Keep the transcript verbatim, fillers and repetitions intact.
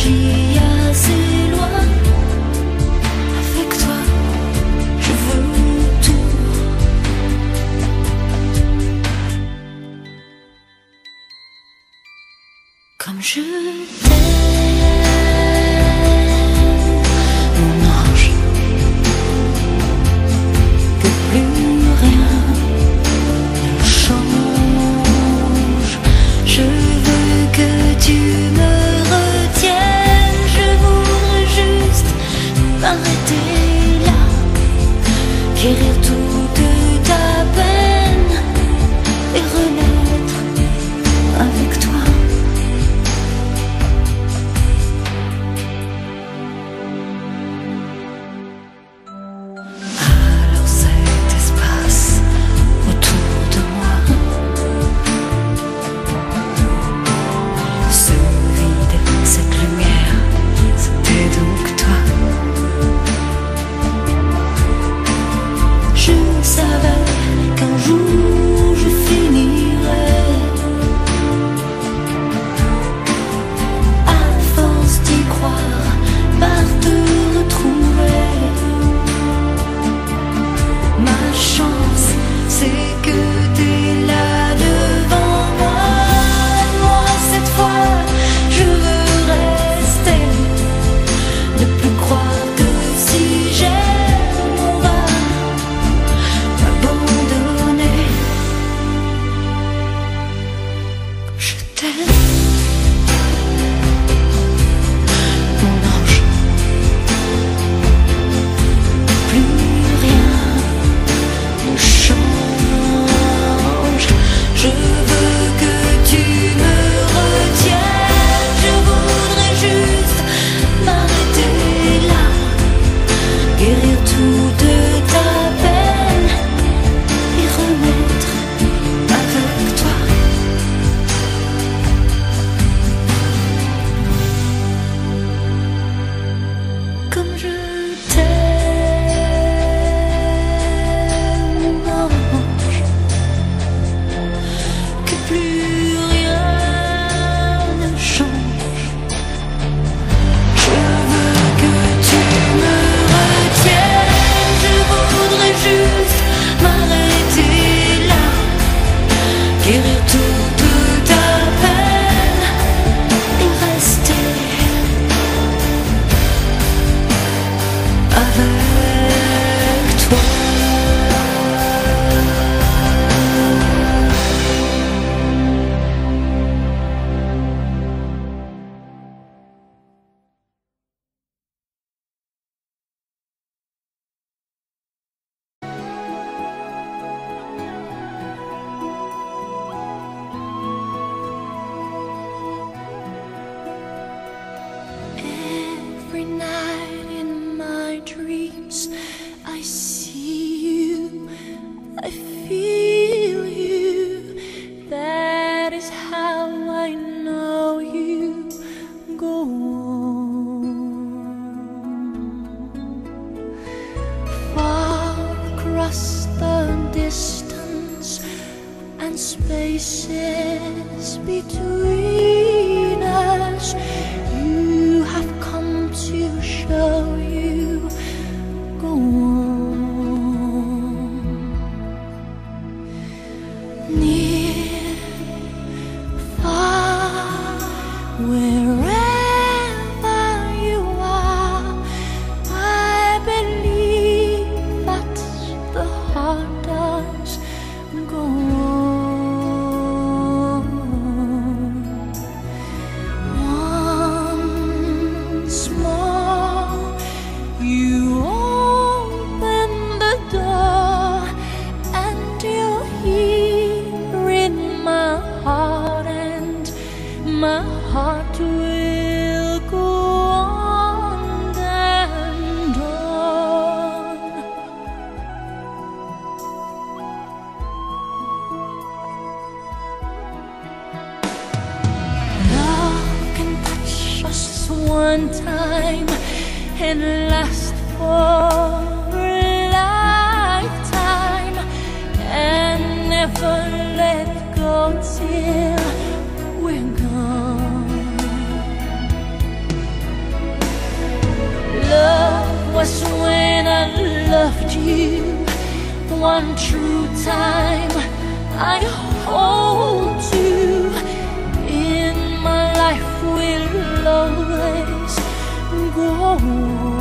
vis assez loin. Avec toi, je veux tout. Comme je t'aime, mon ange, que plus rien ne change. Je veux que tu me retiennes. Je voudrais juste m'arrêter là, guérir toute ta peine et renaître avec toi. Alors cet espace autour de moi, ce vide, cette lumière, c'était donc toi. Je savais qu'un jour je finirais, à force d'y croire, par te retrouver. Ma chance, c'est que t'es là devant moi. Moi, cette fois, je veux rester, ne plus croire que si j'aime, on va m'abandonner. Je t'aime, mon ange. Plus rien ne change. Je veux que tu me retiennes. Je voudrais juste m'arrêter là, guérir toute ta peine et renaître avec toi. Comme je t'aime, ange, que plus rien ne change. Je veux que tu me retiennes. Je voudrais juste m'arrêter là, guérir toute ta peine et rester avec toi. Every night in my dreams, I see you, I feel you. That is how I know you. Go on, far across the distance and spaces between us. You have come to show you. Go on, near, far, wherever you are. I believe that the heart does. Go on. Once more, you open the door, and you're here in my heart, and my heart will go on and on. Love can touch us one time and last for a lifetime, and never let go till we're gone. you one true time. I hold you in my life will always go.